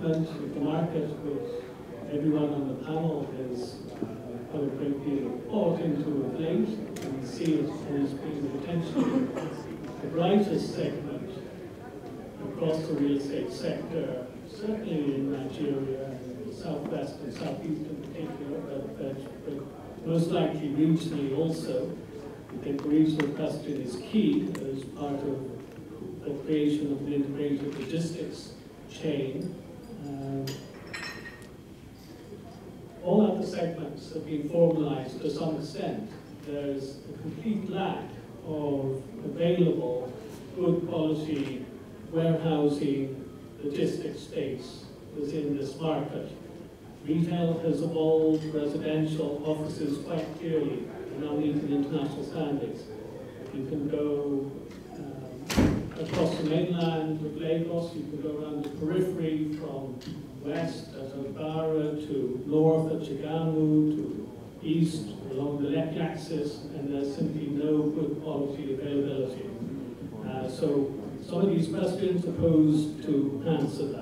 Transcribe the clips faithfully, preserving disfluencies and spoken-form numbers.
segment of the market which everyone on the panel has uh, put a great deal of thought into of late, and we see it as being potentially the brightest segment across the real estate sector, certainly in Nigeria, and the southwest and southeast in particular, but, but, but most likely regionally also. I think the regional question is key as part of the creation of an integrated logistics chain. Um, all other segments have been formalized to some extent. There's a complete lack of available, good quality warehousing, logistics space within this market. Retail has evolved, residential, offices quite clearly are now meeting international standards. You can go um, across the mainland of Lagos, you can go around the periphery from west at Ogbara to north at Chigamu to east along the Lekki axis, and there's simply no good quality availability. Uh, so some of these questions are posed to answer that.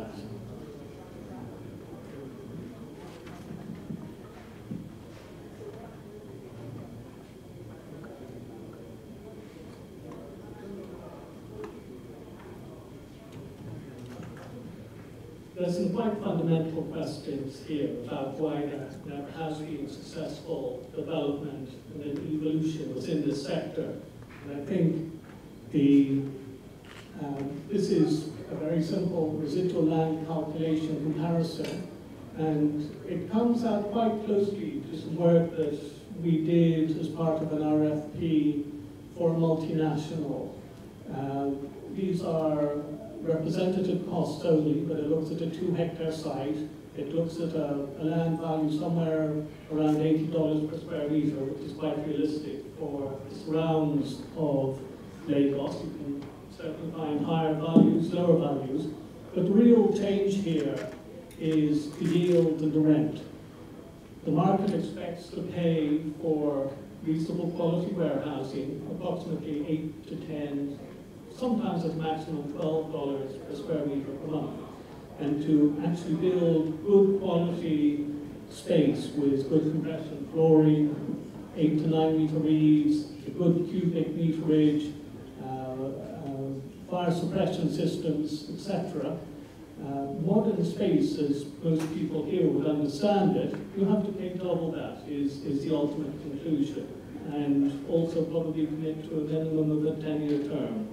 There's some quite fundamental questions here about why there, there has been successful development and evolution within this sector. And I think the, um, this is a very simple residual land calculation comparison, and it comes out quite closely to some work that we did as part of an R F P for a multinational. Uh, these are representative costs only, but it looks at a two hectare site. It looks at a, a land value somewhere around eighty dollars per square meter, which is quite realistic for the surrounds of Lagos. You can certainly find higher values, lower values, but the real change here is the yield and the rent. The market expects to pay for reasonable quality warehousing approximately eight to ten, sometimes at a maximum twelve dollars per square meter per month. And to actually build good quality space with good compression flooring, eight to nine meter reeds, a good cubic meterage, uh, uh, fire suppression systems, et cetera. Uh, modern space, as most people here would understand it, you have to pay double that, is, is the ultimate conclusion. And also probably commit to a minimum of a ten year term.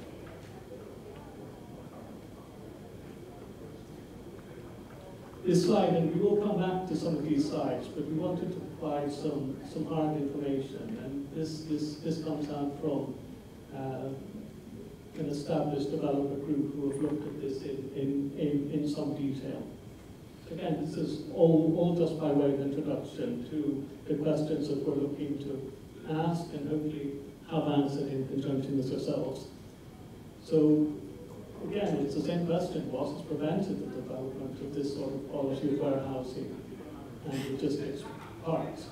This slide, and we will come back to some of these slides, but we wanted to provide some, some hard information. And this, this, this comes out from uh, an established developer group who have looked at this in, in, in, in some detail. Again, this is all, all just by way of introduction to the questions that we're looking to ask and hopefully have answered in conjunction with yourselves. So, again, it's the same question: what has prevented the development of this sort of quality of warehousing and logistics parks?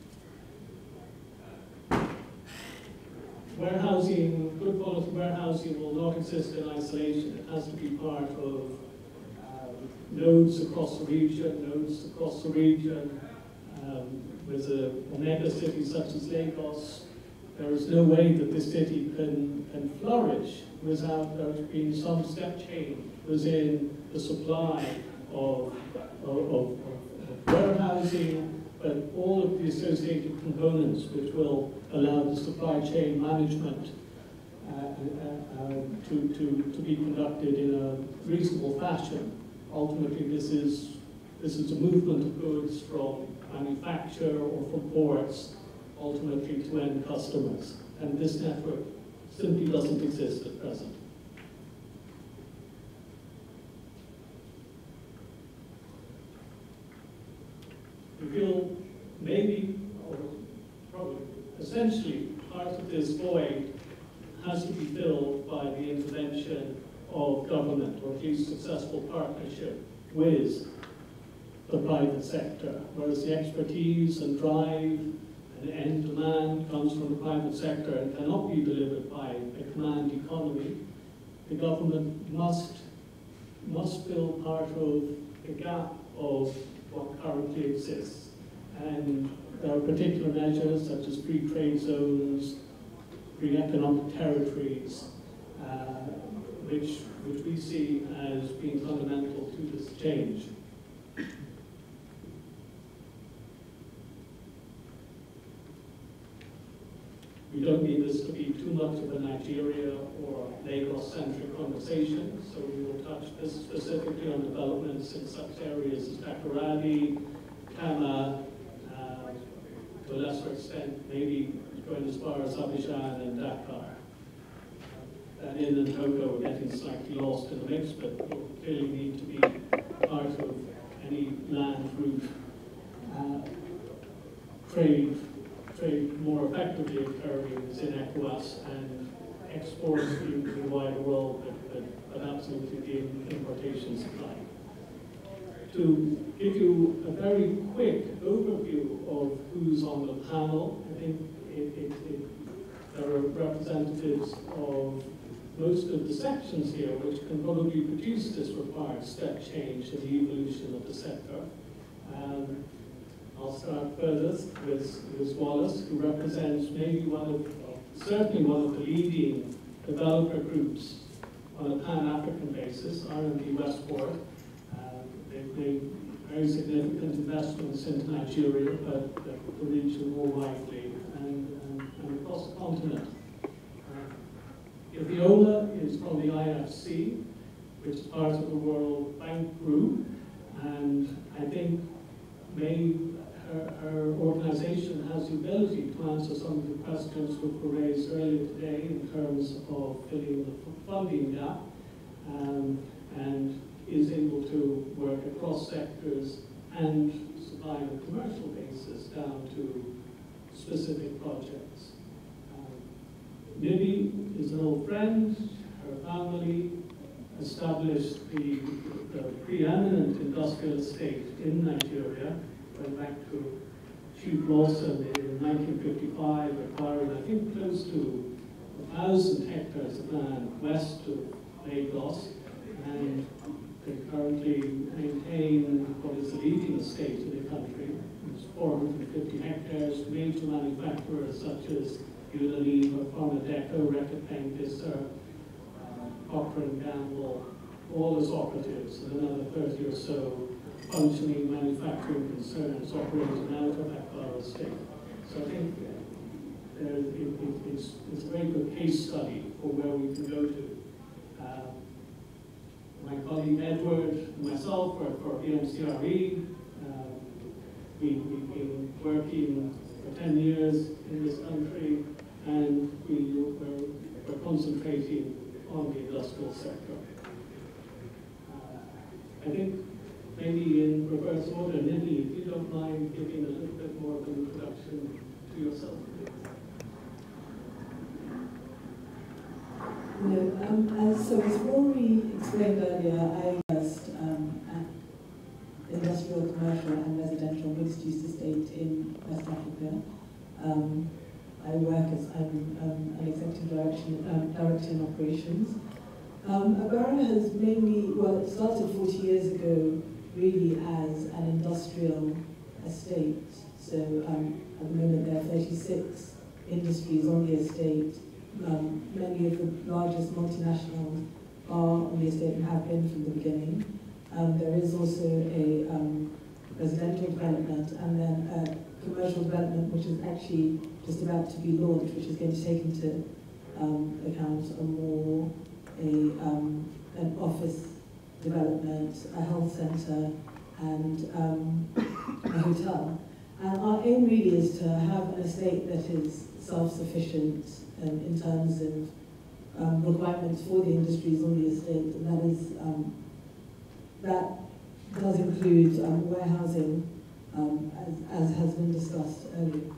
Warehousing, good quality warehousing will not exist in isolation. It has to be part of um, nodes across the region, nodes across the region. Um, with a, a mega city such as Lagos, there is no way that this city can, can flourish without there being some step change within the supply of, of, of, of warehousing, but all of the associated components which will allow the supply chain management uh, uh, uh, to, to, to be conducted in a reasonable fashion. Ultimately, this is, this is a movement of goods from manufacture or from ports, ultimately to end customers. And this network simply doesn't exist at present. We feel maybe, or probably, essentially, part of this void has to be filled by the intervention of government, or at least successful partnership with the private sector, whereas the expertise and drive and end demand comes from the private sector and cannot be delivered by a command economy. The government must must fill part of the gap of what currently exists. And there are particular measures such as free trade zones, free economic territories, uh, which, which we see as being fundamental to this change. We don't need this to be too much of a Nigeria or Lagos-centric conversation, so we will touch this specifically on developments in such areas as Takoradi, Kama, uh, to a lesser extent, maybe going as far as Abidjan and Dakar. And in and Togo are getting slightly lost in the mix, but will clearly need to be part of any land route uh, trade. Trade more effectively occurring in ECOWAS and exports into the wider world, but, but, but absolutely the importation supply. To give you a very quick overview of who's on the panel, I think it, it, it, there are representatives of most of the sections here, which can probably produce this required step change in the evolution of the sector. Um, I'll start furthest with Liz Wallace, who represents maybe one of, certainly one of the leading developer groups on a Pan-African basis, R and D Westport. Uh, they've made very significant investments into Nigeria, but the, the region more widely, and, and, and across the continent. Uh, Iviola is from the I F C, which is part of the World Bank Group, and I think may Her, her organization has the ability to answer some of the questions which were raised earlier today in terms of filling the funding gap, um, and is able to work across sectors and supply on a commercial basis down to specific projects. Um, Nibi is an old friend. Her family established the, the preeminent industrial estate in Nigeria, went back to Chief Lawson in nineteen fifty-five, acquiring, I think, close to a thousand hectares of land west of Lagos, and they currently maintain what is the leading estate in the country. It's four hundred fifty hectares, major manufacturers such as Unilever, Pharmadeco, Reckitt Visser, uh, Procter and Gamble, all as operatives, and another thirty or so functioning manufacturing concerns operating out of that borough estate. So I think uh, it, it, it's, it's a very good case study for where we can go to. Uh, my colleague Edward and myself work for B M C R E. Uh, we, we've been working for ten years in this country, and we, we're, we're concentrating on the industrial sector. Uh, I think maybe in reverse order, Nibi, if you don't mind giving a little bit more of an introduction to yourself. No, um, as, so as Rory explained earlier, I first um, at industrial, commercial and residential mixed-use estate in West Africa. Um, I work as I'm um, an executive direction, um, director in operations. Um, Agara has mainly, well, it started forty years ago really as an industrial estate. So um, at the moment there are thirty-six industries on the estate. Um, many of the largest multinationals are on the estate and have been from the beginning. Um, there is also a um, residential development and then a commercial development which is actually just about to be launched, which is going to take into um, account a more a, um, an office development, a health centre, and um, a hotel. And our aim really is to have an estate that is self-sufficient um, in terms of um, requirements for the industries on the estate, and that is um, that does include um, warehousing, um, as, as has been discussed earlier.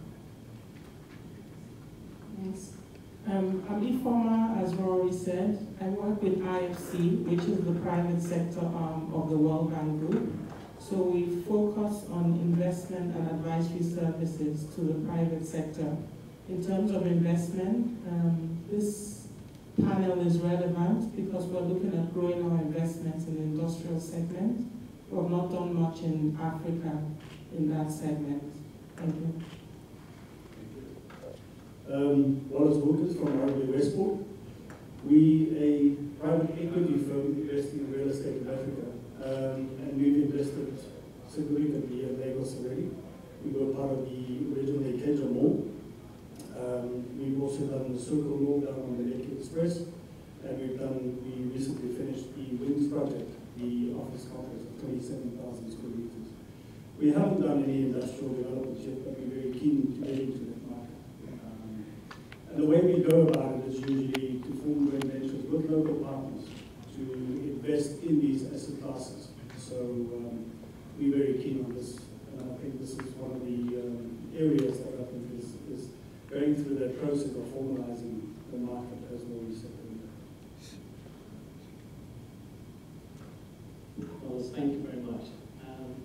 Thanks. Um, I'm Ifoma, as Rory said. I work with I F C, which is the private sector arm of the World Bank Group. So we focus on investment and advisory services to the private sector. In terms of investment, um, this panel is relevant because we're looking at growing our investments in the industrial segment. We've not done much in Africa in that segment. Thank you. Um, Wallace Wilkins from R W Westport. We, a private equity firm investing in real estate in Africa, um, and we've invested significantly in Lagos already. We were part of the original Ikeja Mall. Um, we've also done the Circle Mall down on the Lekki Express, and we've done, we recently finished the Wings project, the office complex of twenty-seven thousand square meters. We haven't done any industrial developments yet, but we're very keen to get into that market. Um, and the way we go about it is usually to form joint ventures with local partners to invest in these asset classes. So um, we're very keen on this, and I think this is one of the um, areas that I think is, is going through that process of formalizing the market, as well as said earlier. Well, thank you very much. Um,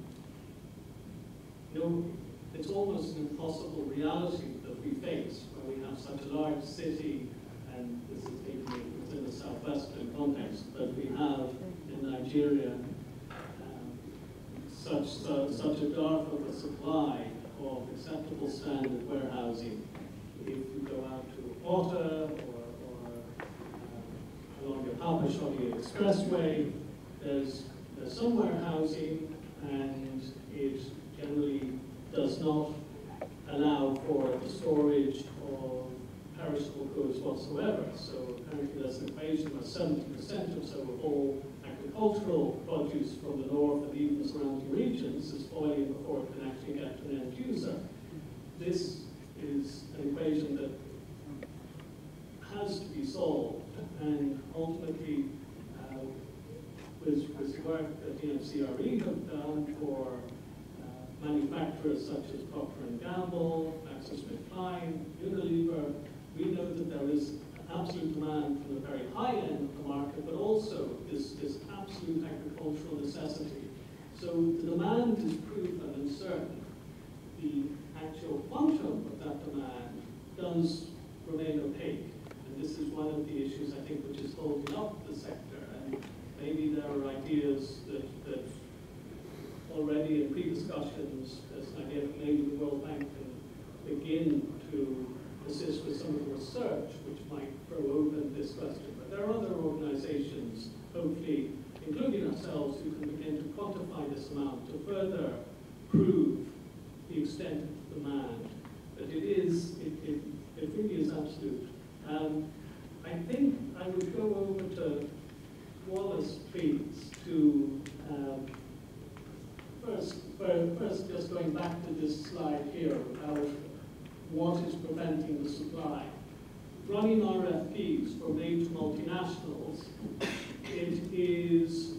you know, it's almost an impossible reality that we face when we have such a large city, and this is taking it within the southwestern context, but we have in Nigeria um, such, such, such a dearth of the supply of acceptable standard warehousing. If you go out to Ota or, or uh, along the Papa Shodi Expressway, there's, there's some warehousing, and it generally does not allow for the storage of perishable goods whatsoever. So apparently there's an equation where seventy percent or so of all agricultural produce from the north and even surrounding regions is spoiling before it can actually get to an end user. This is an equation that has to be solved, and ultimately uh, with, with the work that the N C R E have done for uh, manufacturers such as Procter and Gamble, GlaxoSmithKline, Unilever, we know that there is absolute demand from the very high end of the market, but also this, this absolute agricultural necessity. So the demand is proven and certain. The actual function of that demand does remain opaque. And this is one of the issues, I think, which is holding up the sector. And maybe there are ideas that, that already in pre-discussions, as an idea that maybe the World Bank can begin to assist with some of the research, which might throw open this question. But there are other organizations, hopefully, including ourselves, who can begin to quantify this amount to further prove the extent of demand. But it is, it, it, it really is absolute. Um, I think I would go over to Wallace, please, to um, first, first just going back to this slide here about what is preventing the supply. Running R F Ps for major multinationals, it is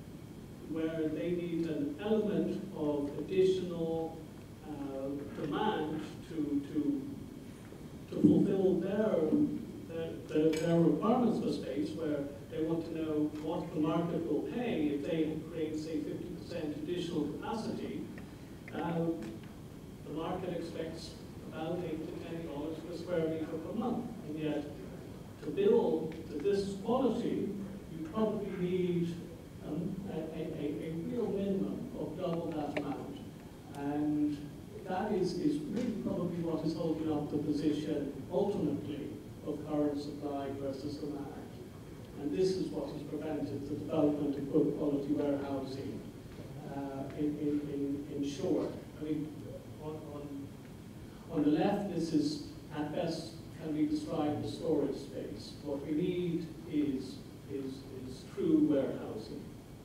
where they need an element of additional uh, demand to, to, to fulfill their, their, their requirements for space, where they want to know what the market will pay if they create, say, fifty percent additional capacity. Uh, the market expects about eight to ten dollars per square meter per month, and yet to build to this quality, you probably need um, a, a, a real minimum of double that amount, and that is, is really probably what is holding up the position ultimately of current supply versus demand. And this is what has prevented the development of good quality warehousing uh, in, in, in, in short. I mean, on, on, on the left, this is at best can be described as storage space. What we need is, is, is true warehousing.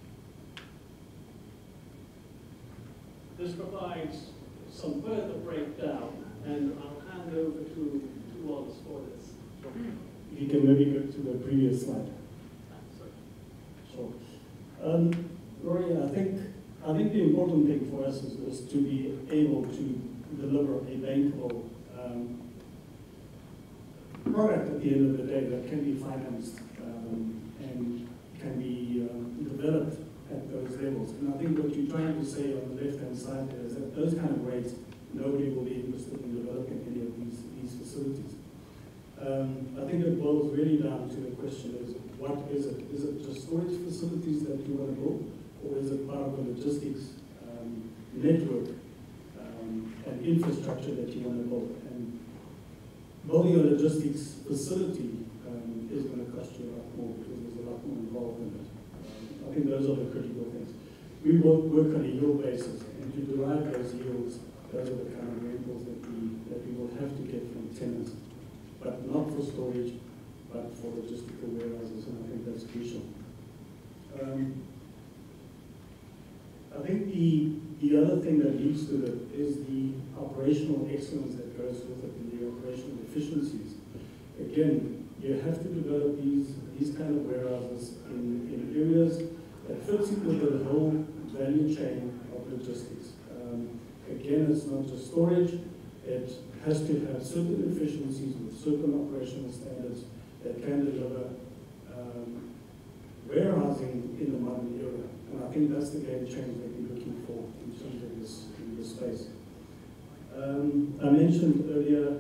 This provides some further breakdown, and I'll hand over to, to Wallace for this. If you can maybe go to the previous slide. Sure. Um, Rory, I think I think the important thing for us is, is to be able to deliver a bankable um, product at the end of the day that can be financed um, and can be um, developed at those levels. And I think what you're trying to say on the left-hand side there is that those kind of rates, nobody will be interested in developing any of these, these facilities. Um, I think it boils really down to the question is, what is it? Is it just storage facilities that you want to build, or is it part of the logistics um, network um, and infrastructure that you want to build? And building a logistics facility um, is going to cost you a lot more because there's a lot more involved in it. Um, I think those are the critical things. We work, work on a yield basis, and to derive those yields, those are the kind of rentals that we, that we will have to get from tenants, but not for storage, but for logistical warehouses, and I think that's crucial. Um, I think the, the other thing that leads to it is the operational excellence that goes with it, and the operational efficiencies. Again, you have to develop these, these kind of warehouses in, in areas that fits in with the whole value chain of logistics. Um, again, it's not just storage, it has to have certain efficiencies with certain operational standards that can deliver um, warehousing in the modern era. And I think that's the game change that we're looking for in terms of this, in this space. Um, I mentioned earlier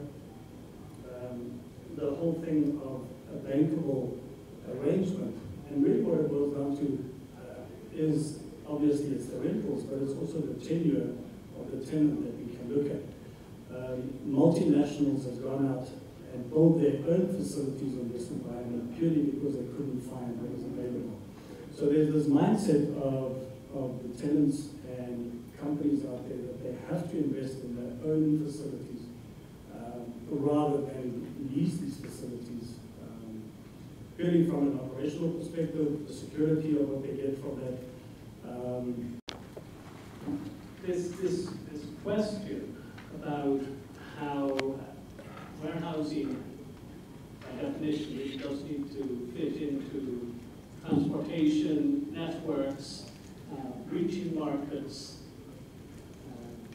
um, the whole thing of a bankable arrangement, and really what it boils down to uh, is obviously it's the rentals, but it's also the tenure of the tenant that we can look at. Um, multinationals has gone out and built their own facilities in this environment purely because they couldn't find what was available. So there's this mindset of, of the tenants and companies out there that they have to invest in their own facilities um, rather than lease these facilities. Um, purely from an operational perspective, the security of what they get from that. Um, this, this, this question about how warehousing, by definition, really does need to fit into transportation networks, uh, reaching markets, uh,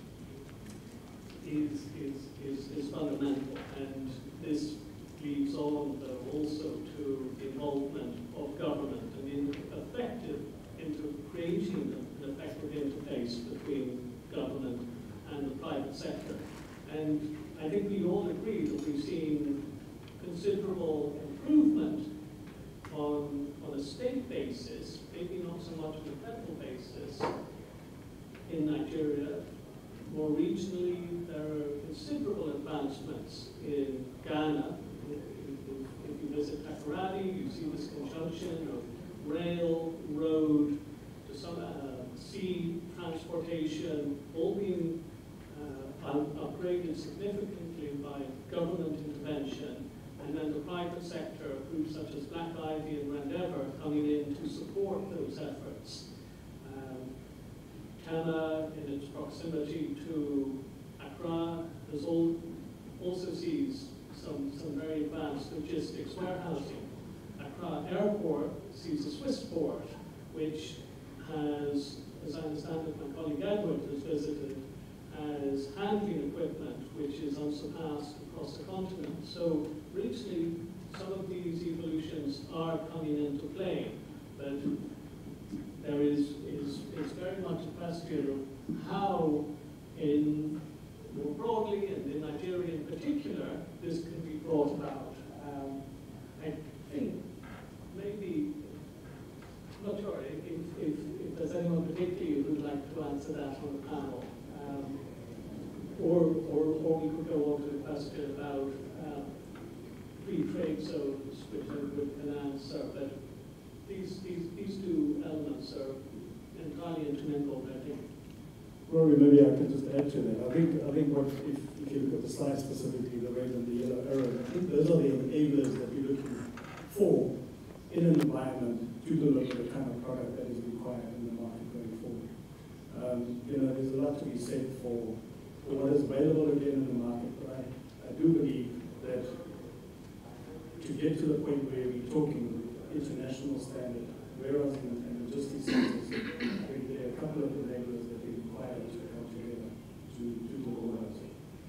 is, is, is, is fundamental. And this leads on, though, also to the involvement of government and in effective into creating an effective interface between government and the private sector. And I think we all agree that we've seen considerable improvement on, on a state basis, maybe not so much on a federal basis, in Nigeria. More regionally, there are considerable advancements in Ghana. If, if, if you visit Takoradi, you see this conjunction of rail, road, to some uh, sea transportation, all being uh, upgraded significantly by government intervention, and then the private sector, groups such as Black Ivy and Rendever coming in to support those efforts. Um, Kana, in its proximity to Accra, has all, also sees some, some very advanced logistics warehousing. Accra Airport sees a Swiss port, which has, as I understand it, my colleague Edward has visited, as handling equipment which is unsurpassed across the continent. So regionally, some of these evolutions are coming into play, but there is, is, is very much a question of how, in more broadly, and in Nigeria in particular, this can be brought about. Um, I think maybe, I'm not sure if, if, if there's anyone particularly who'd like to answer that on the panel. Um, or, or, or we could go on to the question about um, free trade zones, which Edward can answer, but these, these, these two elements are entirely intermingled, I think. Rory, maybe I can just add to that. I think, I think what, if, if you look at the slide specifically, the red and the yellow arrow, I think those are the enablers that we're looking for in an environment to deliver the kind of product that is required in the market going forward. Um, you know, there's a lot to be said for, for what is available again in the market, but I, I do believe that to get to the point where we're talking international standard warehousing and logistics centers, I think there are a couple of enablers that we require to come together to, to deliver those.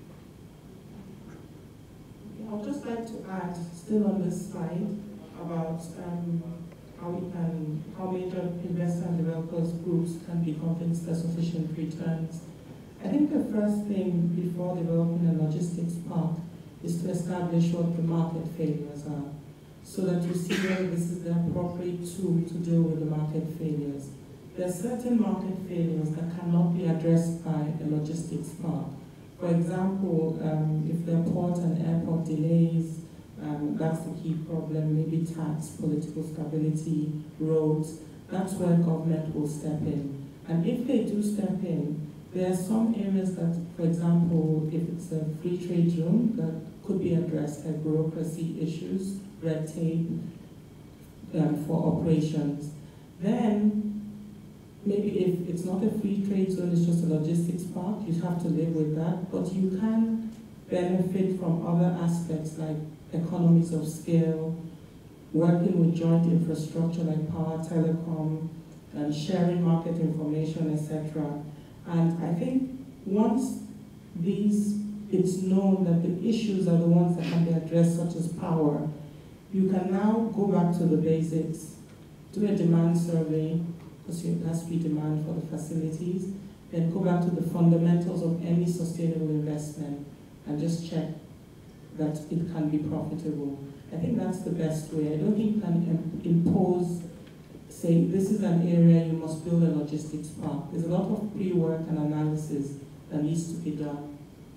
I'd just like to add, still on this slide, about um, how we can, how major investor and developers groups can be convinced that sufficient returns. I think the first thing before developing a logistics park is to establish what the market failures are, so that you see whether this is the appropriate tool to deal with the market failures. There are certain market failures that cannot be addressed by a logistics park. For example, um, if there are port and airport delays, um, that's the key problem, maybe tax, political stability, roads, that's where government will step in. And if they do step in, there are some areas that, for example, if it's a free trade zone, that could be addressed, like bureaucracy issues, red tape um, for operations. Then, maybe if it's not a free trade zone, it's just a logistics park, you have to live with that, but you can benefit from other aspects like economies of scale, working with joint infrastructure like power, telecom, and sharing market information, et cetera. And I think once these, it's known that the issues are the ones that can be addressed, such as power, you can now go back to the basics, do a demand survey, because there has to be demand for the facilities, then go back to the fundamentals of any sustainable investment and just check that it can be profitable. I think that's the best way. I don't think you can impose, say, this is an area you must build a logistics park. There's a lot of pre-work and analysis that needs to be done.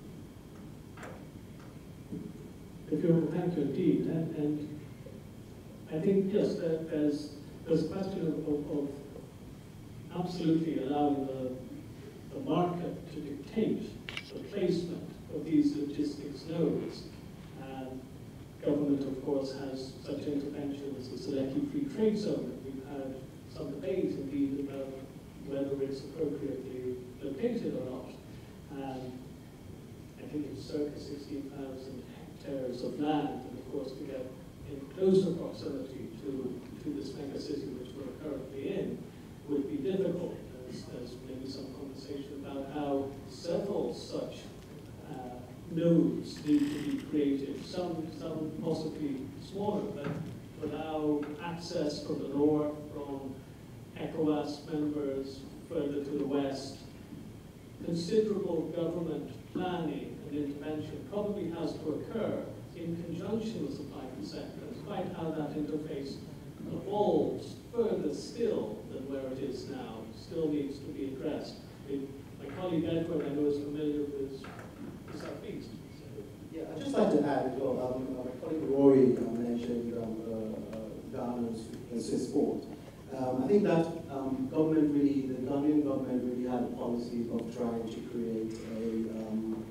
If you thank you indeed, and, and I think, yes, that there's, there's a question of, of, of absolutely allowing the, the market to dictate the placement of these logistics nodes. And government, of course, has such intervention as the Selective Free Trade Zone. We've had some debate, indeed, about whether it's appropriately located or not. And I think it's circa sixteen thousand hectares of land, and of course, to get in closer proximity to, to this mega city which we're currently in would be difficult. There's, there's maybe some conversation about how several such uh, nodes need to be created, some, some possibly smaller, but allow access from the north, from ECOWAS members further to the west. Considerable government planning and intervention probably has to occur in conjunction with the private sector. It's quite how that interface evolves further still than where it is now, still needs to be addressed. It, my colleague Edward, I know, is familiar with the Southeast. Yeah, I'd just like to add as well, um, my colleague Rory uh, mentioned um, uh, uh, Ghana's Swiss port. Um, I think that um, government really, the Ghanaian government really had a policy of trying to create a, um,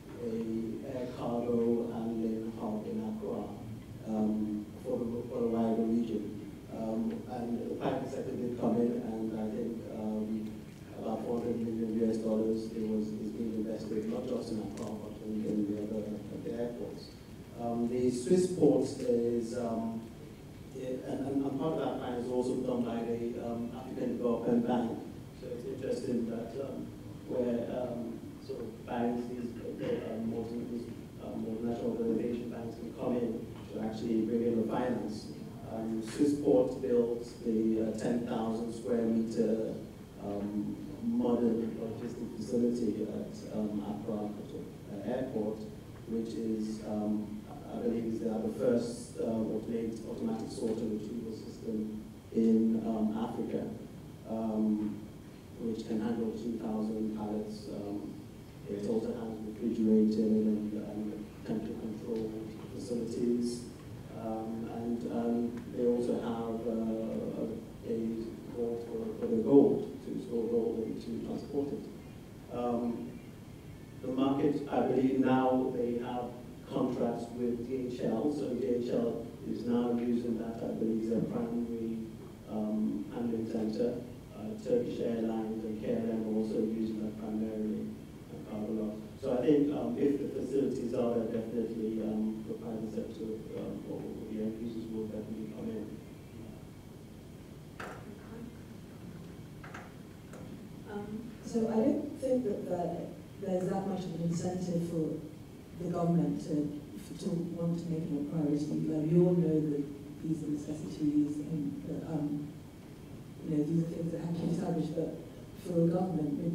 a air cargo handling hub in Accra um, for, the, for the wider region. Um, and the private sector did come in, and I think um, about four hundred million U S dollars it was, is being invested, not just in Accra, but in, in the other the airports. Um, the Swiss ports is, um, it, and, and part of that plan is also done by the um, African Development Bank. So it's interesting that um, where um, sort of banks, these uh, multi, um, multinational organization banks can come in to actually bring in the finance. Um, Swissport built the uh, ten thousand square meter um, modern logistic facility at um, Accra uh, Airport, which is, um, I believe, is the, the first uh, automated, automatic sort of retrieval system in um, Africa, um, which can handle two thousand pallets. Um, it also has refrigerated and, and temperature controlled facilities. Um, and um, they also have uh, a vault for, for the gold, to store gold and to transport it. Um, the market, I believe now they have contracts with D H L, so D H L is now using that, I believe, as a primary um, handling center. Uh, Turkish Airlines and K L M are also using that primarily. Uh, so I think um, if the facilities are there, definitely um, the private sector um, or the end users will definitely come in. Um, so I don't think that the, there's that much of an incentive for the government to, to want to make it a priority. Like, we all know that these are necessities and that, um, you know, these are things that have to be established, but for a government which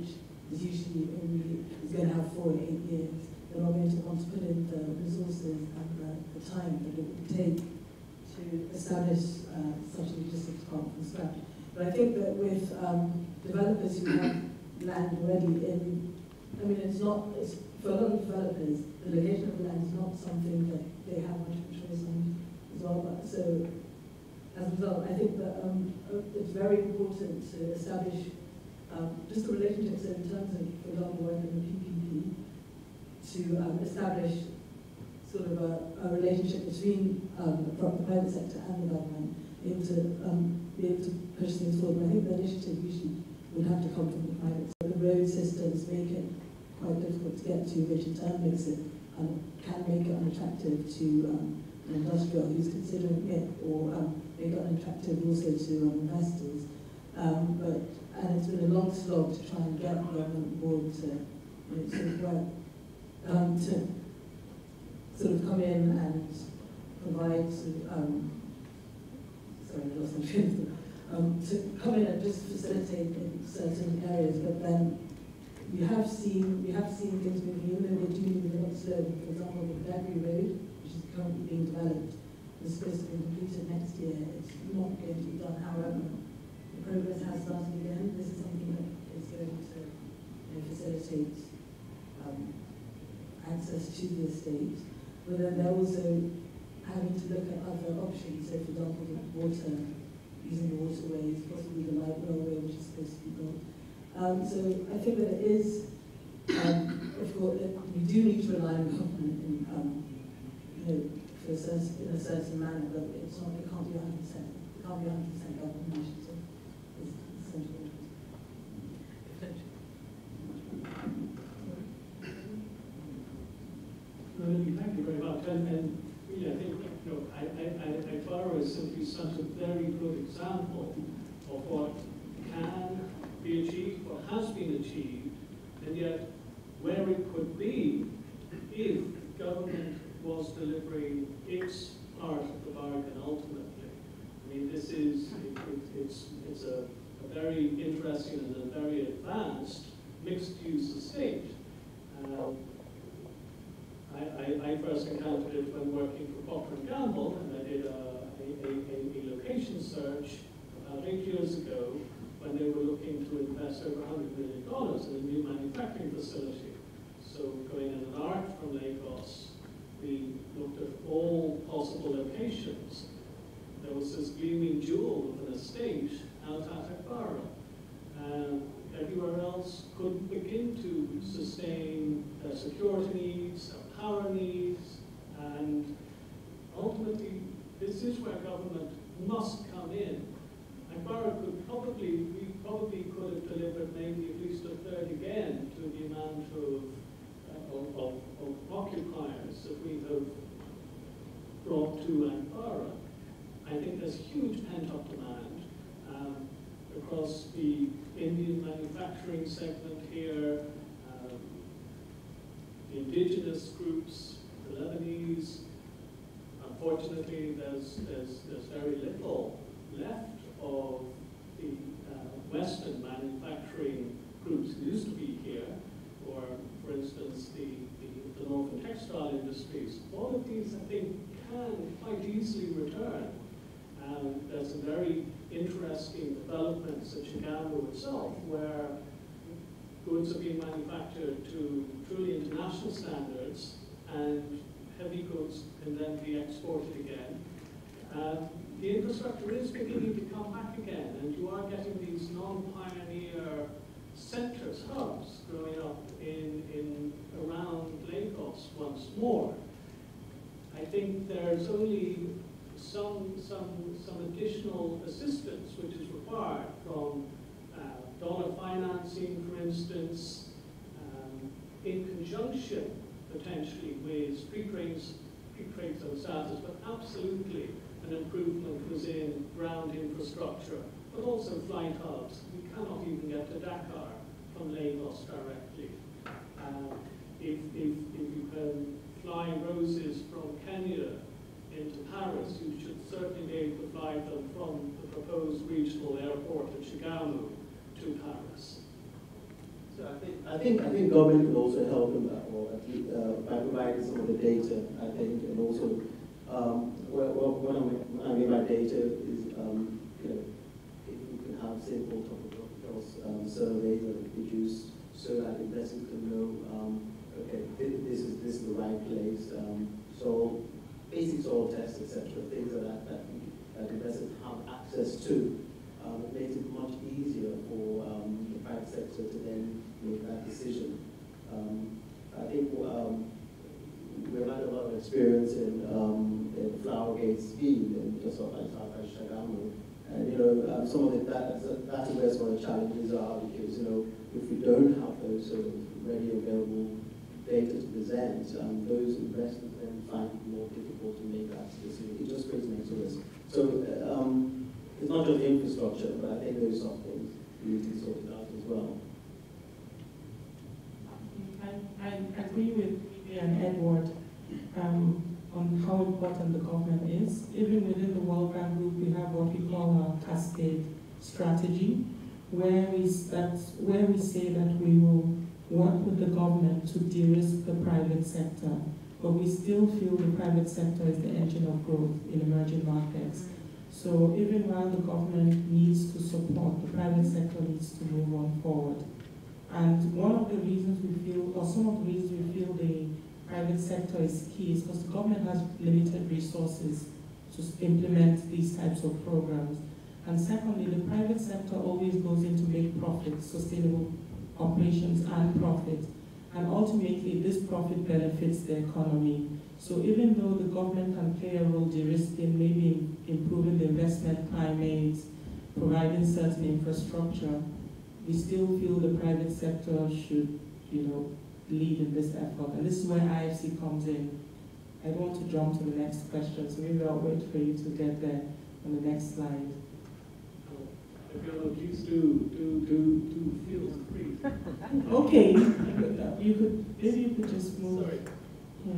is usually only is going to have four or eight years. They're not going to want to put in the resources and the, the time that it would take to establish uh, such a logistics park from scratch. But I think that with um, developers who have land already in, I mean, it's not, it's, for a lot of developers, the location of the land is not something that they have much of a choice on as well. But so, as a result, I think that um, it's very important to establish um, just the relationships in terms of, for example, work in the P P P, to um, establish sort of a, a relationship between um, the private sector and the government, able to um, be able to push things forward. And I think the initiative usually would have to come from the private sector. The road systems make it quite difficult to get to, which in turn makes it um, can make it unattractive to um, an industrial who's considering it, or um, make it unattractive also to um, investors. Um, but and it's been a long slog to try and get the government board to you know, sort of work um, to sort of come in and provide, um, sorry, I lost my train of thought, um, to come in and just facilitate in certain areas. But then we have seen we have seen things moving, even though they do move a lot slower. For example, the Daggery Road, which is currently being developed, is supposed to be completed next year. It's not going to be done. However, the progress has started again. This is something that is going to you know, facilitate um, access to the estate. But then they're also having to look at other options. So, for example, the water, using the waterways, possibly the light railway, which is supposed to be built. Um, so I think that it is, um, of course, it, we do need to rely on government in, um, you know, for a certain, in a certain manner, but it's not, it can't be one hundred percent. It can't be one hundred percent government initiative. It's essentially. Thank you very much. And, and really, I think, you know, I, I, I borrow is simply such a very good example of what can be achieved, what has been achieved, and yet where it could be if government was delivering its part of the bargain ultimately. I mean, this is, it, it, it's, it's a, a very interesting and a very advanced mixed-use estate. Um, I, I, I first encountered it when working for Procter and Gamble, and I did a, a, a, a location search about eight years ago when they were looking to invest over one hundred million dollars in a new manufacturing facility. So going in an arc from Lagos, we looked at all possible locations. There was this gleaming jewel of an estate out at Akbara. Um, everywhere else couldn't begin to sustain their security needs, their power needs, and ultimately this is where government must come in. Akbara could probably, we probably could have delivered maybe at least a third again to the amount of, uh, of, of, of occupiers that we have brought to Akbara. I think there's huge pent-up demand um, across the Indian manufacturing segment here, um, the indigenous groups, the Lebanese. Unfortunately, there's, there's, there's very little left of the uh, Western manufacturing groups who used to be here, or, for instance, the, the, the Northern textile industries. All of these, I think, can quite easily return. Um, there's some very interesting developments at Chicago itself, where goods are being manufactured to truly international standards, and heavy goods can then be exported again. Um, the infrastructure is beginning to come back again, and you are getting these non-pioneer centres, hubs, growing up in, in around Lagos once more. I think there's only some, some, some additional assistance which is required from uh, dollar financing, for instance, um, in conjunction potentially with street trains, street trains themselves, but absolutely an improvement was in ground infrastructure, but also flight hubs. We cannot even get to Dakar from Lagos directly. Um, if, if, if you can fly roses from Kenya into Paris, you should certainly be able to fly them from the proposed regional airport at Shagamu to Paris. So I think, I think, I think government could also help in that, or at least, uh, by providing some of the data, I think, and also, um, well, well, what I mean, what I mean by data is, um, you know, if we can have simple topographical um, surveys that are produced so that investors can know, um, okay, this is this is the right place. Um, so basic soil tests, et cetera, things like that that, that investors have access to. Um, it makes it much easier for um, the private sector to then make that decision. Um, I think um, we've had a lot of experience in, um, in the Flowergate scheme and just off like South Shagamu. And you know, um, some of the, that, that's where some of the challenges are, because you know, if we don't have those sort of ready available data to present, um, those investors then find it more difficult to make that decision. It just creates an extra risk. So um, it's not just infrastructure, but I think those are things we need to be sorted out as well. I, I agree with Vivian and Edward um, on how important the government is. Even within the World Bank Group, we have what we call a cascade strategy, where we, that's where we say that we will work with the government to de-risk the private sector, but we still feel the private sector is the engine of growth in emerging markets. So even while the government needs to support, the private sector needs to move on forward. And one of the reasons we feel, or some of the reasons we feel the private sector is key is because the government has limited resources to implement these types of programs. And secondly, the private sector always goes in to make profit, sustainable operations and profit. And ultimately, this profit benefits the economy. So even though the government can play a role de-risking, maybe improving the investment climate, providing certain infrastructure, we still feel the private sector should, you know, lead in this effort. And this is where I F C comes in. I don't want to jump to the next question, so maybe I'll wait for you to get there on the next slide. If you'll please do, do, do, do feel free. Okay, you could, you could, maybe you could just move. Sorry. Yeah.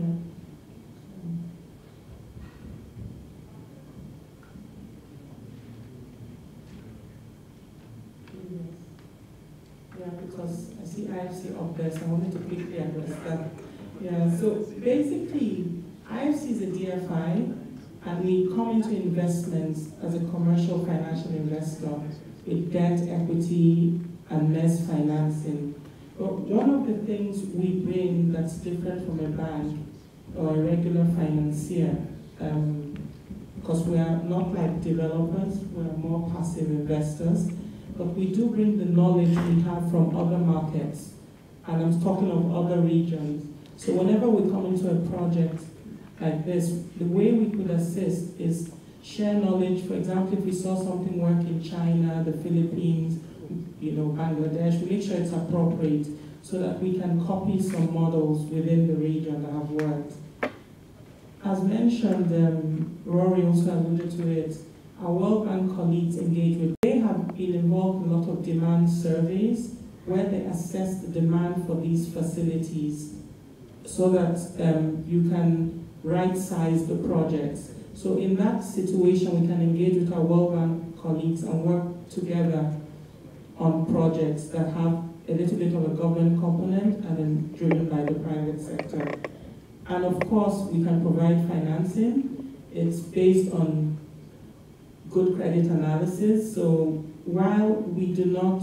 Yeah, because I see I F C up there, so I wanted to quickly address that. Yeah, so basically, I F C is a D F I, and we come into investments as a commercial financial investor with debt, equity, and mezz financing. But one of the things we bring that's different from a bank or a regular financier, um, because we are not like developers, we are more passive investors, but we do bring the knowledge we have from other markets, and I'm talking of other regions. So whenever we come into a project like this, the way we could assist is share knowledge. For example, if we saw something work in China, the Philippines, you know, Bangladesh, we make sure it's appropriate so that we can copy some models within the region that have worked. As mentioned, um, Rory also alluded to it, our World Bank colleagues engage with, they have been involved in a lot of demand surveys where they assess the demand for these facilities so that um, you can right-size the projects. So in that situation, we can engage with our World Bank colleagues and work together on projects that have a little bit of a government component and then driven by the private sector. And of course, we can provide financing. It's based on good credit analysis. So while we do not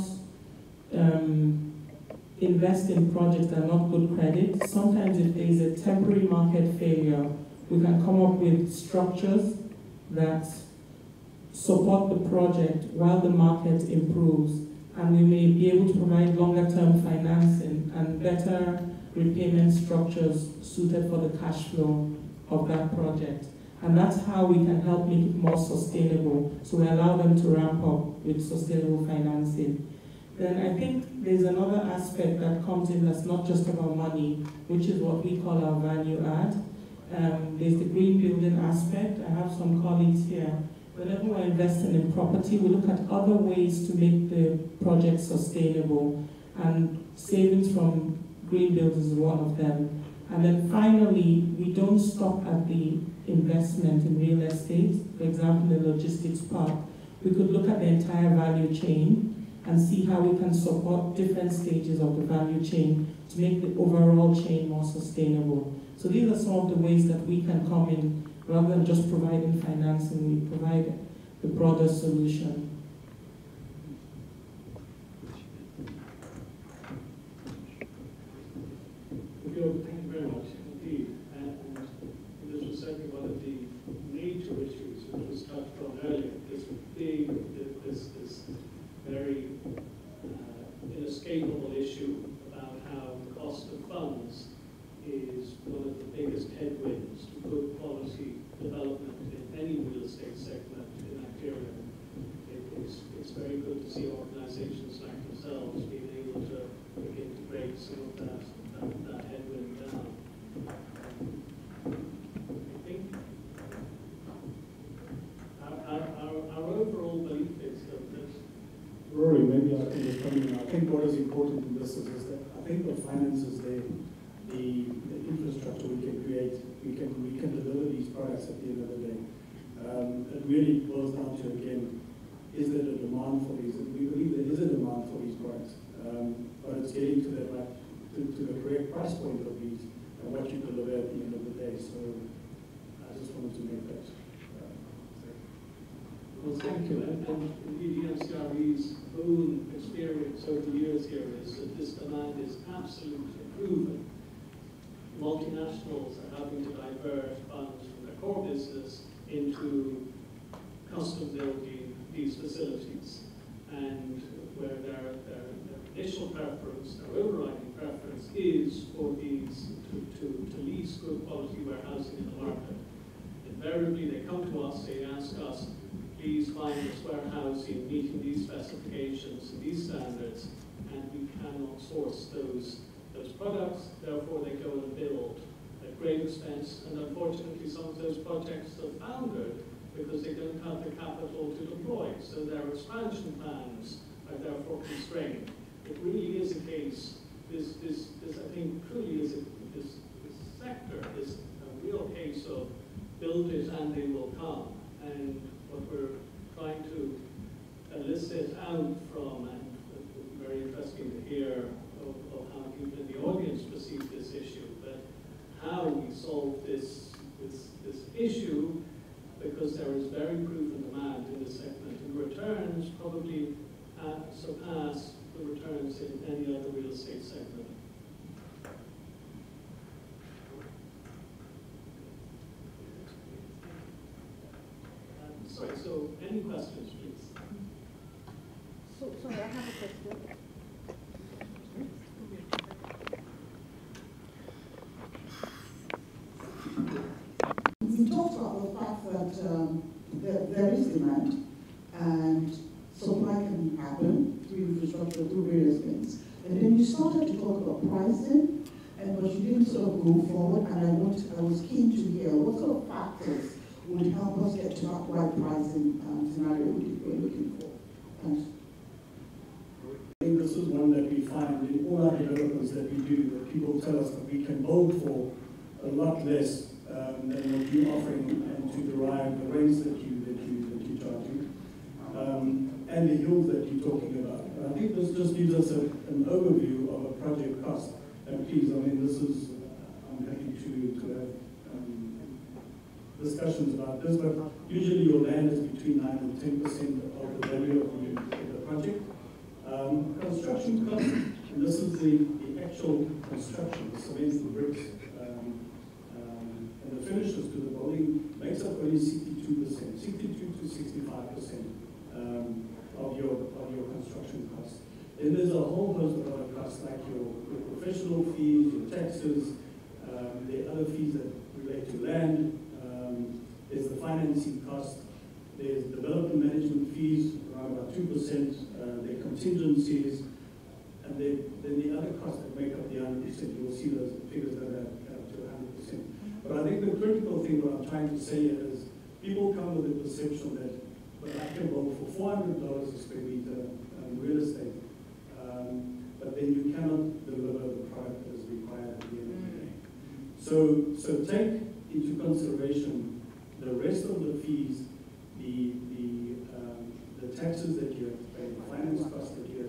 um, invest in projects that are not good credit, sometimes if there is a temporary market failure, we can come up with structures that support the project while the market improves. And we may be able to provide longer term financing and better repayment structures suited for the cash flow of that project. And that's how we can help make it more sustainable. So we allow them to ramp up with sustainable financing. Then I think there's another aspect that comes in that's not just about money, which is what we call our value add. Um, there's the green building aspect. I have some colleagues here. Whenever we're investing in property, we look at other ways to make the project sustainable, and savings from green buildings is one of them. And then finally, we don't stop at the investment in real estate. For example, the logistics park, we could look at the entire value chain and see how we can support different stages of the value chain to make the overall chain more sustainable. So these are some of the ways that we can come in, rather than just providing financing, we provide the broader solution. Thank you very much indeed. And, and this was certainly one of the major issues which was touched on earlier. This big, this, this very uh, inescapable issue about how the cost of funds is one of the biggest headwinds to good quality development in any real estate segment in Nigeria. It is, it's very good to see organizations like yourselves being able to begin to break some of that, that, that headwind down. I think our, our, our, our overall belief is that, that Rory, maybe I can just come in. I think what is important in this is, is that I think the finances there, the, the infrastructure we can create, we can we can deliver these products at the end of the day. Um, it really boils down to, again, is there a demand for these? And we believe there is a demand for these products, um, but it's getting to the right, to, to the correct price point of these and what you deliver at the end of the day. So I just wanted to make that. Uh, Well, thank you. And, and indeed, E N C R E's own experience over the years here is that this demand is absolutely proven. Multinationals are having to divert funds from their core business into custom building these facilities. And where their, their, their initial preference, their overriding preference is for these to, to, to lease good quality warehousing in the market. Invariably, they come to us, they ask us, please find us warehousing meeting these specifications and these standards, and we cannot source those, those products, therefore they go and build at great expense, and unfortunately some of those projects have foundered because they don't have the capital to deploy, so their expansion plans are therefore constrained. It really is a case, this, this, this I think truly is a, this, this sector is a real case of build it and they will come. And what we're trying to elicit out from, and very interesting to hear of, of how people in the audience perceive this issue, but how we solve this, this, this issue, because there is very proven demand in this segment, and returns probably uh, surpass the returns in any other real estate segment. Sorry, so any questions, please? So, sorry, I have a question. You talked about the fact that um, there, there is demand and supply can happen through infrastructure, through various things. And then you started to talk about pricing, and but you didn't sort of go forward, and I want, I was keen to hear what sort of factors would help us get to that right pricing um, scenario we're looking for. Thanks. I think this is one that we find in all our developments that we do, that people tell us that we can build for a lot less um, than what you're offering, and to derive the rents that you that you that you're charging, um, and the yields that you're talking about. And I think this just gives us a, an overview of a project cost. And please, I mean, this is uh, I'm happy to to have um, discussions about this, but usually your land is between nine and ten percent of the value of the, of the project. Um, construction cost, and this is the, the actual construction, the cement, the bricks, um, um, and the finishes to the building makes up only sixty-two percent, sixty-two to sixty-five percent um, of your of your construction costs. Then there's a whole host of other costs like your, your professional fees, your taxes, um, the other fees that relate to land. Um, there's the financing cost. There's development management fees, around about two percent, uh, there are contingencies, and then, then the other costs that make up the one hundred percent, you'll see those figures that are up to one hundred percent. But I think the critical thing, what I'm trying to say is, people come with the perception that, well, I can build for four hundred dollars a square meter um, real estate, um, but then you cannot deliver the product that is required at the end of the day. So, so take into consideration the rest of the fees, the the um, the taxes that you have to pay, the finance costs that you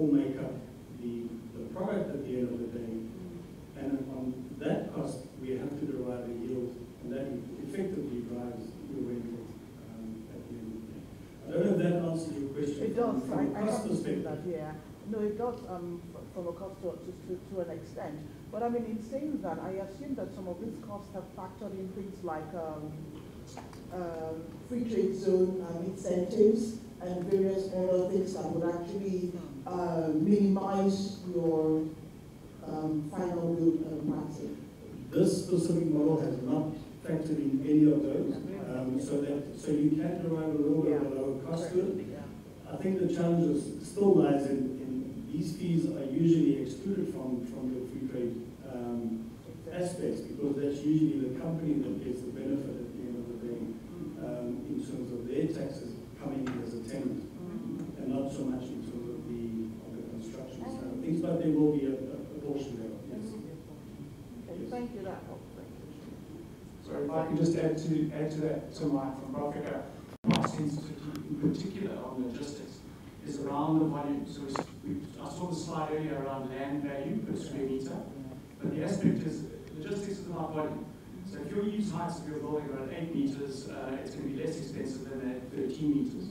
all make up the, the product at the end of the day. And on that cost, we have to derive a yield, and that effectively drives your rental um, at the end of the day. I don't know if that answers your question. It does. From, from I, a I cost have perspective. that, yeah. No, it does um, f- from a cost to, to, to an extent. But I mean, in saying that, I assume that some of these costs have factored in things like um, um, Free trade zone um, incentives and various other things that would actually uh, minimize your um, final bill um, pricing. This specific model has not factored in any of those, um, so that so you can derive a little bit of a lower cost to it. I think the challenge is, still lies in, in these fees are usually excluded from, from the free trade um, aspects, because that's usually the company that gets the benefit at the end of the day um, in terms of their taxes coming in as a tenant, and not so much in terms of the, of the construction side of things, but there will be a, a, a portion there, yes. Okay, thank you, that helps. Thank you. So if I can just add to add to that, to Mike from Profika, my sensitivity in particular on logistics is around the volume. So we, I saw the slide earlier around land value per square meter, but the aspect is logistics is about volume. So if your use heights of your building are at eight meters, uh, it's going to be less expensive than at thirteen meters.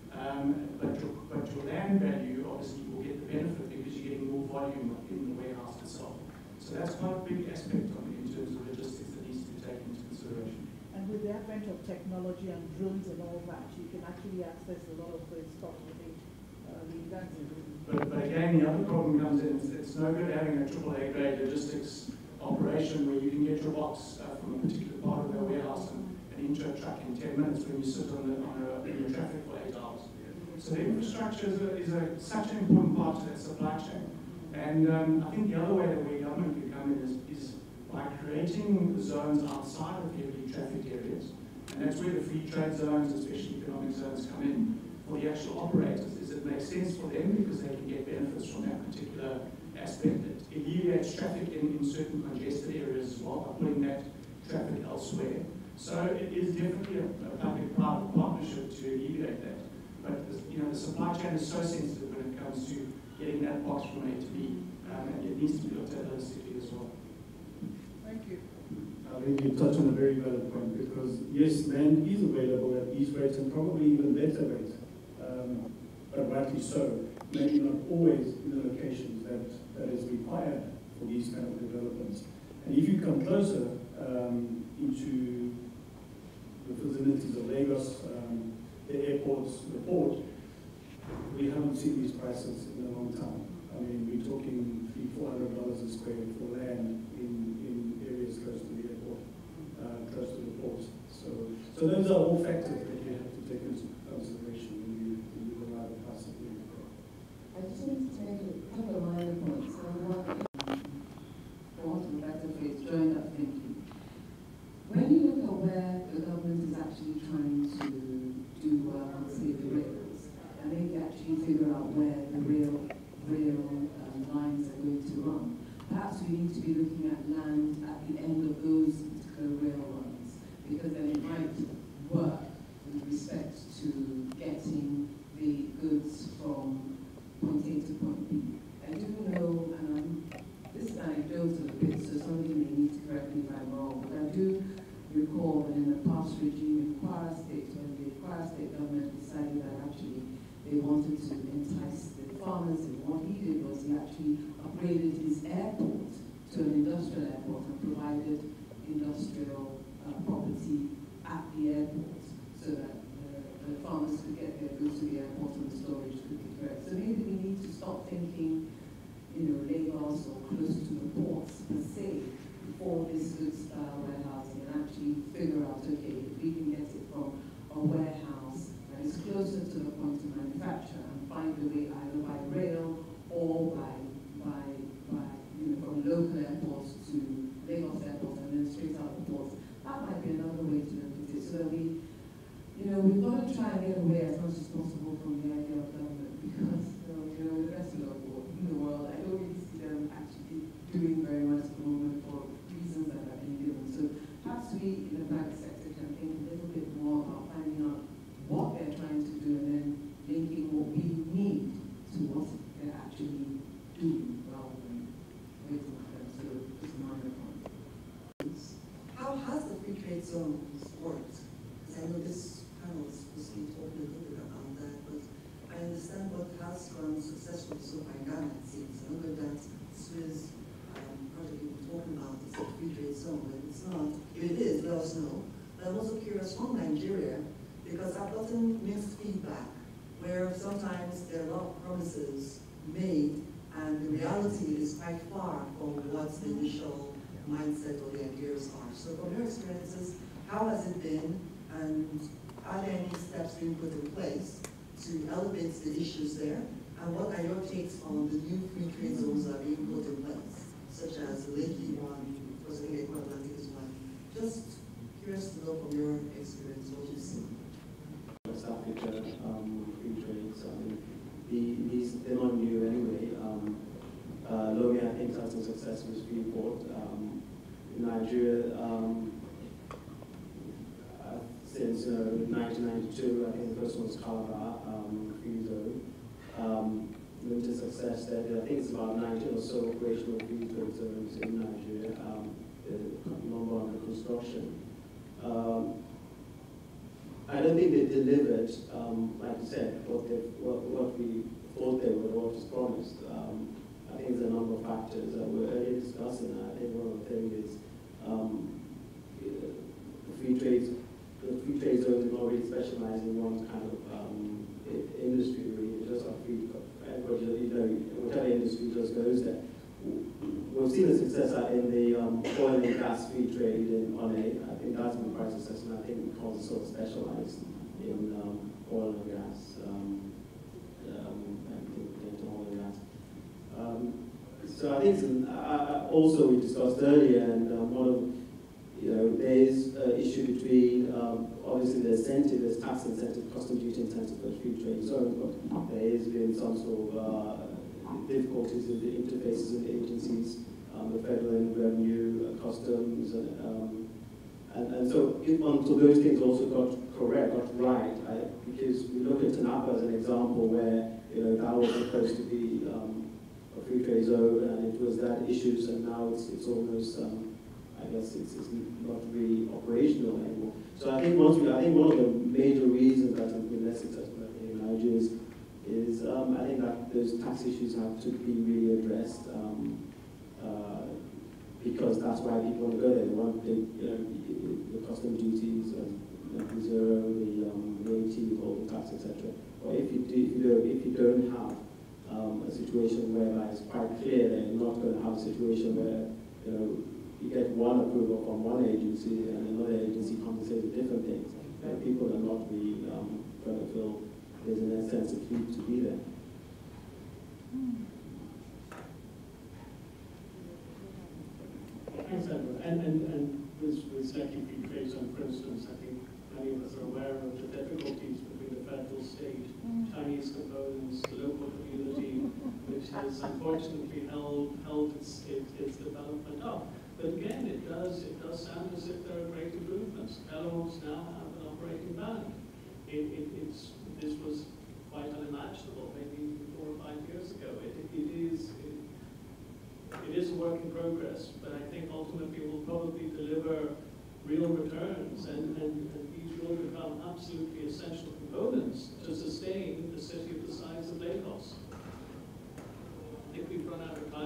Um, but, your, but your land value obviously will get the benefit because you're getting more volume in the warehouse itself. So that's quite a big aspect on, in terms of logistics that needs to be taken into consideration. And with the advent of technology and drones and all that, you can actually access a lot of the stuff within uh, the inventory. But, but again, the other problem comes in, it's, it's no good having a triple A grade logistics operation where you can get your box uh, from a particular part of their warehouse and, and into a truck in ten minutes when you sit on, the, on a, in the traffic for eight hours. So the infrastructure is, a, is a, such an important part of that supply chain. And um, I think the other way that where government can come in is, is by creating zones outside of heavily trafficked areas. And that's where the free trade zones, especially economic zones, come in for the actual operators. Is it makes sense for them because they can get benefits from that particular aspect. It alleviates traffic in, in certain congested areas as well by putting that traffic elsewhere. So it is definitely a, a public-private partnership to alleviate that. But the, you know, the supply chain is so sensitive when it comes to getting that box from A to B, um, and it needs to be looked at holistically as well. Thank you. I think you touch on a very valid point, because yes, land is available at these rates and probably even better rates, um, but rightly so. Maybe not always in the locations that, that is required for these kind of developments. And if you come closer um, into the facilities of Lagos, um, the airports, the port, we haven't seen these prices in a long time. I mean, we're talking three, four hundred dollars a square for land in, in areas close to the airport, uh, close to the ports. So, so those are all factors that you have to take into consideration when you, when you arrive at price of the airport. I just wanted to make a couple of minor points. So one, for want of a better phrase, join up thinking. When you look at where the government is actually trying to do, uh, say, the rails, and maybe actually figure out where the rail, rail um, lines are going to run, perhaps we need to be looking at land at the end of those particular rail runs, because then it might work with respect to getting the goods from point A to point B. I do know, and um, this is anecdotal a bit, so somebody may need to correct me if I'm wrong, but I do recall that in the past regime in Kwara State, when the Kwara State government decided that actually they wanted to entice the farmers, and what he did was he actually upgraded his airport to an industrial airport and provided industrial uh, property at the airport so that uh, the farmers could get their goods to the airport and the storage could be correct. So maybe we need to stop thinking, you know, Lagos or close to the ports per se for this goods uh, warehousing, and actually figure out, okay, if we can get it from a warehouse that is closer to the point of manufacture and find a way either by rail or by, by, by you know, from local airports to Lagos airport and then straight out the ports, that might be another way to look at it. So that we, you know, we've got to try and get away as much as possible from the idea of government, because, you know, you know, the rest of the world, in the world, I don't really see them actually doing very much at the moment for reasons that have been given. So perhaps we in the private sector can think a little bit more about finding out what they're trying to do and then linking what we need to what they're actually free trade zone, and it's not. If it is, let us know. But I'm also curious from Nigeria, because I've gotten mixed feedback, where sometimes there are a lot of promises made, and the reality is quite far from what the initial mindset or the ideas are. So from your experiences, how has it been, and are there any steps being put in place to elevate the issues there? And what are your takes on the new free trade zones that are being put in place, such as the Lakey one, because I think the Eco-Atlantic is one. Just curious to know from your experience what you've seen. West Africa, um, free trades, I mean, the, these, they're not new anyway. Um, uh, Lomé, I think, has some success with Freeport. Um, in Nigeria, um, uh, since uh, nineteen ninety-two, I think the first one was Calabar, um, free zone. Um, limited success there. I think it's about nineteen or so operational free trade zones in Nigeria, um, a number under construction. Um, I don't think they delivered, um, like you said, what, they, what, what we thought they would, what was promised. Um, I think there's a number of factors that we're earlier discussing. I think one of the things is um, the free trade, the free trade zone is not really specialized in one kind of um, industry, really. It's just a free, everybody, you know, whatever industry just goes there. We've seen the success in the um, oil and gas free trade in O N E. I think that's been quite successful. I think because it's sort of specialized in um, oil and gas, um, um, and into oil and gas. Um, so I think some, uh, also we discussed earlier, and um, one of, you know, there is an issue between, um, obviously the incentive, there's tax incentive, custom duty incentive for free trade zone, but there has been some sort of uh, difficulties in the interfaces in the agencies, um, the federal revenue, uh, customs, and, um, and, and so if, until those things also got correct, got right, I, because we look at TANAPA as an example where, you know, that was supposed to be um, a free trade zone, and it was that issues, and now it's, it's almost, um, I guess it's, it's not really operational anymore. So I think once we, I think one of the major reasons that has been less successful in Nigeria is is um, I think that those tax issues have to be really addressed, um, uh, because that's why people want to go there. They want the, you know, the custom duties, and you know, the zero, the um, V A T, withholding tax, et cetera. Or if you do, if you don't, if you don't have um, a situation whereby it's quite clear that you're not going to have a situation where, you know, you get one approval from one agency and another agency compensates with different things. And people are not really um, going to feel there's an essence of need to be there. Thanks, Edward. And, and, and with, with Zeki free trade zone, for instance, I think many of us are aware of the difficulties between the federal, state, Chinese components, the local community, which has unfortunately held, held its, its, its development up. But again, it does, it does sound as if there are great improvements. Belarus now have an operating ban. It, it, it's, this was quite unimaginable maybe four or five years ago. It, it, is, it, it is a work in progress, but I think ultimately will probably deliver real returns, and, and, and these will become absolutely essential components to sustain a city of the size of Lagos. I think we've run out of time.